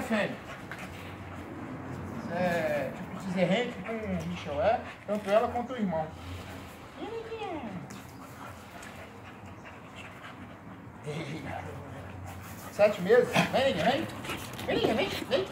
fêmea. É tipo bezerrente com Michel, é? Tanto ela quanto o irmão. Ei, 7 meses? Vem, vem. Vem, vem, vem.